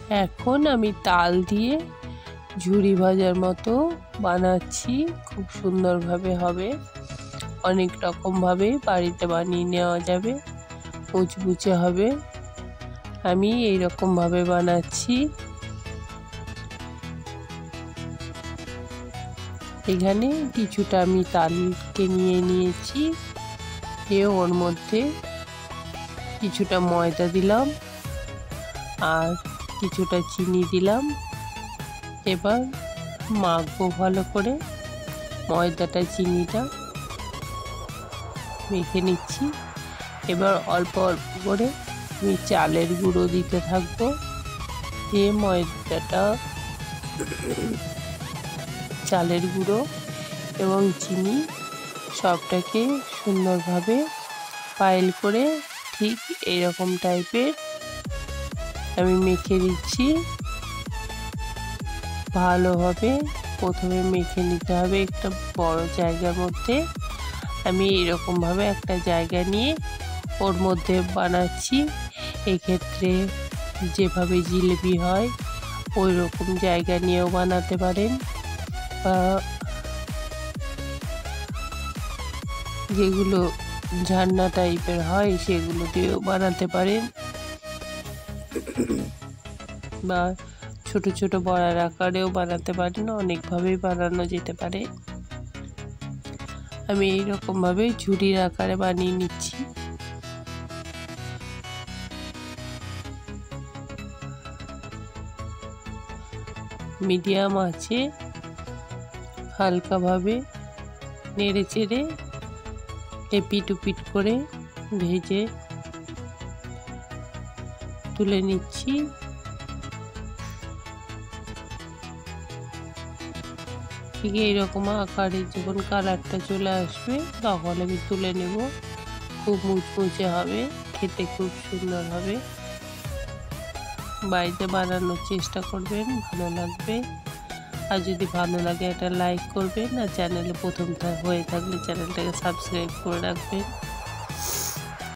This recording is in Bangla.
এখন আমি তাল দিয়ে ঝুরি ভাজার মতো বানাচ্ছি। খুব সুন্দরভাবে হবে, অনেক রকমভাবে বাড়িতে বানিয়ে নেওয়া যাবে, মুচমুচে হবে। আমি এই রকমভাবে বানাচ্ছি। এখানে কিছুটা আমি তালকে নিয়ে নিয়েছি, ওর মধ্যে কিছুটা ময়দা দিলাম আর কিছুটা চিনি দিলাম। এবার মাখবো ভালো করে, ময়দাটা চিনিটা মেখে নিচ্ছি। এবার অল্প অল্প করে আমি চালের গুঁড়ো দিতে থাকবো। দিয়ে ময়দাটা, চালের গুঁড়ো এবং চিনি সবটাকে সুন্দরভাবে পাইল করে ঠিক এইরকম টাইপের আমি মেখে দিচ্ছি। ভালোভাবে প্রথমে মেখে নিতে হবে একটা বড় জায়গার মধ্যে। আমি এইরকমভাবে একটা জায়গা নিয়ে ওর মধ্যে বানাচ্ছি। এক্ষেত্রে যেভাবে জিলিপি হয় ওই রকম জায়গা নিয়েও বানাতে পারেন, বা যেগুলো ঝান্না টাইপের হয় সেগুলো দিয়েও বানাতে পারেন, বা ছোট ছোট বড়ার আকারেও বানাতে পারেন। অনেকভাবেই বানানো যেতে পারে। আমি এইরকমভাবে ঝুড়ির আকারে বানিয়ে নিচ্ছি। মিডিয়াম আঁচে হালকাভাবে নেড়ে চেড়ে এপিট ওপিট করে ভেজে তুলে নিচ্ছি। ঠিক এইরকম আকারে যখন কালারটা চলে আসবে তখন আমি তুলে নেব। খুব মুচমুচে হবে, খেতে খুব সুন্দর হবে। বাড়িতে বানানোর চেষ্টা করবেন, ভালো লাগবে। আর যদি ভালো লাগে একটা লাইক করবেন, আর চ্যানেলে প্রথম হয়ে থাকলে চ্যানেলটাকে সাবস্ক্রাইব করে রাখবেন।